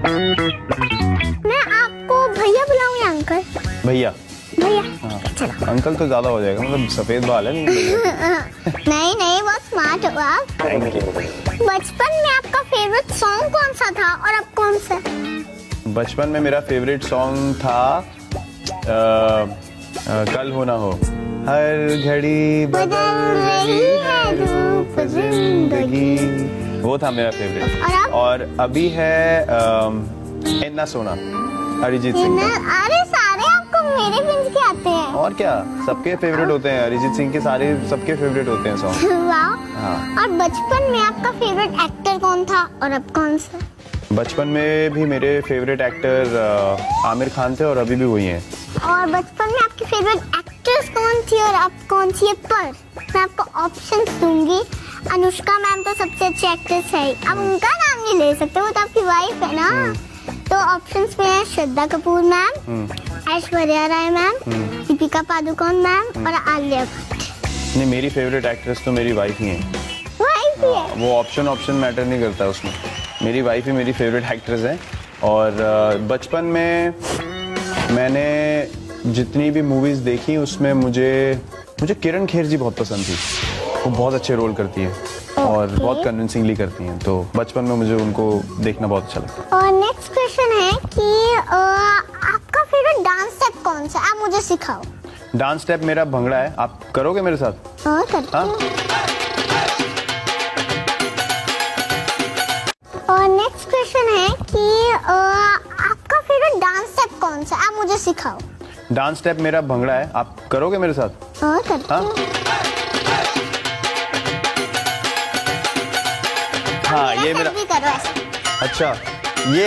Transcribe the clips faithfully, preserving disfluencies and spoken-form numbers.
मैं आपको भैया बुलाऊं या अंकल? भैया। भैया। हाँ। चलो। अंकल तो ज्यादा हो जाएगा, मतलब सफेद बाल है। नहीं नहीं, बहुत स्मार्ट हो आप। Thank you. बचपन में आपका फेवरेट सॉन्ग कौन सा था और अब कौन सा? बचपन में मेरा फेवरेट सॉन्ग था आ, आ, कल हो ना हो। हर घड़ी बदल रही है रूप जिंदगी, वो था मेरा फेवरेट। और, अब? और अभी है इन्ना सोना, अरिजीत सिंह का। अरे सारे आपको मेरे पिंच के आते हैं। और क्या, सबके फेवरेट होते हैं, अरिजीत सिंह के सारे सबके फेवरेट होते हैं सॉन्ग। वाह। हाँ। और बचपन में आपका फेवरेट एक्टर कौन था और अब कौन सा? बचपन में भी मेरे फेवरेट एक्टर आमिर खान थे और अभी भी वही हैं। और बचपन में आपकी फेवरेट एक्ट्रेस कौन थी और अब कौन सी है? पर मैं आपको ऑप्शन दूंगी। अनुष्का मैम तो सबसे अच्छी एक्ट्रेस है, अब उनका नाम नहीं ले सकते, वो तो आपकी वाइफ है ना। तो ऑप्शंस में है Shraddha Kapoor ma'am, Aishwarya Rai ma'am, Deepika Padukone ma'am और आलिया भट्ट। नहीं, मेरी फेवरेट एक्ट्रेस तो मेरी वाइफ ही है। वाइफ ही है? वो ऑप्शन ऑप्शन मैटर नहीं करता उसमें, मेरी वाइफ ही मेरी फेवरेट एक्ट्रेस है। और बचपन में मैंने जितनी भी मूवीज देखी उसमें मुझे मुझे किरण खेर जी बहुत पसंद थी। वो बहुत अच्छे रोल करती है और okay. बहुत कन्विंसिंगली करती हैं, तो बचपन में मुझे उनको देखना बहुत अच्छा लगता है। और नेक्स्ट क्वेश्चन है कि आ, आपका फेवरेट डांस स्टेप कौन सा? आप मुझे सिखाओ। डांस स्टेप मेरा भंगड़ा है, आप करोगे मेरे साथ? हाँ, करते हाँ? और नेक्स्ट क्वेश्चन है कि आ, आपका फेवरेट डांस स्टेप कौन सा? आप मुझे सिखाओ। डांस स्टेप मेरा भंगड़ा है, आप करोगे मेरे साथ? हाँ, करते हाँ? हाँ, ये मेरा भी करो ऐसे। अच्छा, ये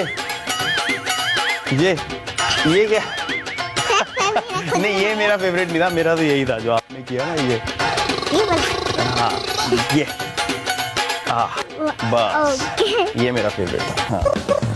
ये ये क्या? नहीं, ये मेरा फेवरेट नहीं था, मेरा तो यही था जो आपने किया ना, ये ये बस। हाँ, ये हाँ, बस ये मेरा फेवरेट था। हाँ।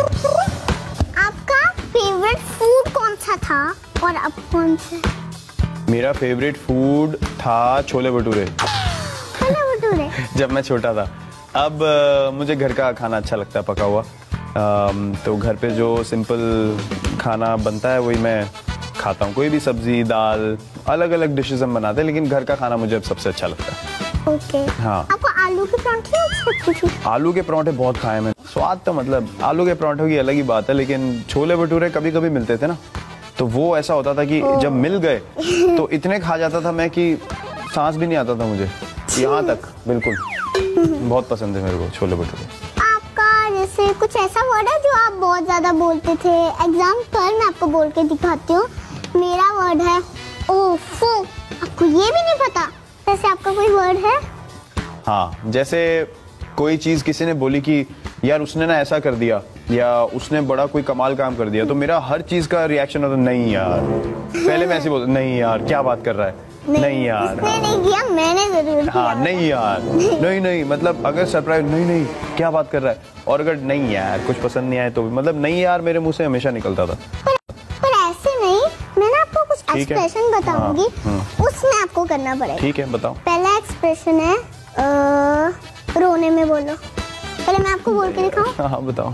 आपका फेवरेट फूड कौन सा था और अब कौन सा? मेरा फेवरेट फूड था छोले भटूरे। छोले भटूरे? जब मैं छोटा था। अब आ, मुझे घर का खाना अच्छा लगता है, पका हुआ। आ, तो घर पे जो सिंपल खाना बनता है वही मैं खाता हूँ। कोई भी सब्जी दाल अलग अलग डिशेस हम बनाते हैं, लेकिन घर का खाना मुझे अब सबसे अच्छा लगता है। ओके। हाँ। आपको आलू के परांठे अच्छे लगते थे? आलू के परांठे बहुत खाए मैंने। स्वाद तो मतलब आलू के परांठों की अलग ही बात है, लेकिन छोले भटूरे कभी कभी मिलते थे ना, तो वो ऐसा होता था कि जब मिल गए तो इतने खा जाता था मैं कि सांस भी नहीं आता था मुझे, यहाँ तक। बिल्कुल बहुत पसंद है मेरे को छोले भटूरे। आपका जैसे कुछ ऐसा वर्ड है जो आप बहुत ज्यादा बोलते थे? एग्जाम्पल मैं आपको बोल के दिखाती हूँ। मेरा वर्ड है ओफो, आपको ये भी नहीं पता? वैसे आपका कोई वर्ड है? हाँ, जैसे कोई चीज किसी ने बोली कि यार उसने ना ऐसा कर दिया या उसने बड़ा कोई कमाल काम कर दिया, तो मेरा हर चीज का रिएक्शन होता नहीं यार। पहले मैं ऐसे बोलता नहीं यार क्या बात कर रहा है, नहीं, नहीं यार। उसने हाँ। नहीं किया, मैंने जरूर किया। हाँ, नहीं यार, नहीं नहीं, मतलब अगर सरप्राइज नहीं नहीं क्या बात कर रहा है, और अगर नहीं यार कुछ पसंद नहीं आए तो मतलब नहीं यार मेरे मुंह से हमेशा निकलता था। पर, पर ऐसे नहीं, मैं ना आपको कुछ एक्सप्रेशन बताऊंगी, उसमें आपको करना पड़ेगा। ठीक है, बताओ। पहला एक्सप्रेशन है आ, रोने में बोलो। पहले मैं आपको बोल के दिखाऊं? हाँ हाँ, बताओ।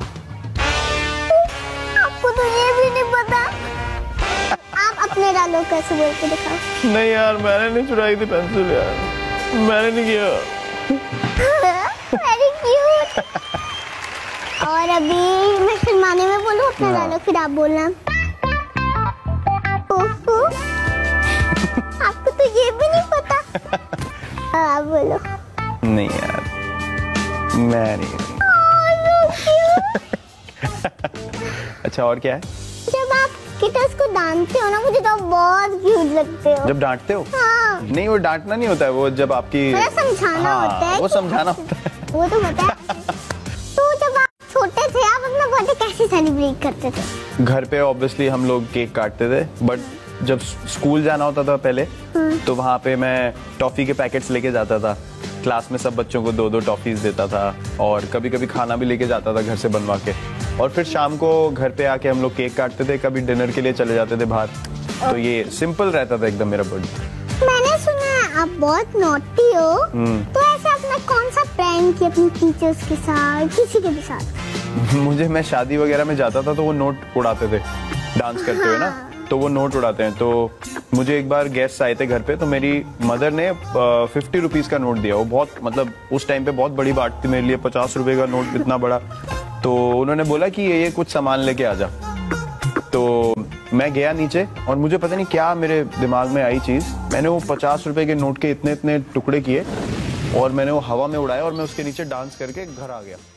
आपको तो ये भी नहीं पता। आप अपने डायलॉग कैसे बोल के दिखाओ? नहीं यार, मैंने नहीं चुराई थी पेंसिल यार, मैंने नहीं किया। Very cute. और अभी मैं शर्माने में बोलूं अपना डायलॉग, फिर आप बोलना। ओफो, आपको तो ये भी नहीं पता। आप बोलो। नहीं यार, मैं नहीं। अच्छा, और क्या है? जब आप किटस को डांटते हो ना, मुझे तो बहुत क्यूट लगते हो। जब डांटते हो? हाँ। नहीं, वो डांटना नहीं होता है, वो जब आपकी समझाना हाँ, होता है। वो समझाना होता है। वो तो पता है। तो जब आप छोटे थे, आप अपना बर्थडे कैसे सेलिब्रेट करते थे? घर पे ऑब्वियसली हम लोग केक काटते थे, बट जब स्कूल जाना होता था पहले, तो वहाँ पे मैं टॉफी के पैकेट्स लेके जाता था। क्लास में सब बच्चों को दो दो टॉफीज देता था, और कभी कभी खाना भी लेके जाता था घर से बनवा के, और फिर शाम को घर पे आके हम लोग केक काटते थे, कभी डिनर के लिए चले जाते थे बाहर। तो ये सिंपल रहता था एकदम मेरा बर्थडे। मैंने सुना है आप बहुत नॉटी हो, तो ऐसे आपने कौन सा प्रैंक किया अपने टीचर्स के साथ, किसी के भी साथ? मुझे, मैं शादी वगैरह में जाता था तो वो नोट उड़ाते थे डांस करते हुए ना, तो वो नोट उड़ाते हैं। तो मुझे एक बार गेस्ट आए थे घर पे, तो मेरी मदर ने फिफ्टी रुपीज का नोट दिया। वो बहुत, मतलब उस टाइम पे बहुत बड़ी बात थी मेरे लिए, पचास रुपए का नोट इतना बड़ा। तो उन्होंने बोला कि ये, ये कुछ सामान लेके आ जा। तो मैं गया नीचे और मुझे पता नहीं क्या मेरे दिमाग में आई चीज, मैंने वो पचास रुपए के नोट के इतने इतने टुकड़े किए और मैंने वो हवा में उड़ाया और मैं उसके नीचे डांस करके घर आ गया।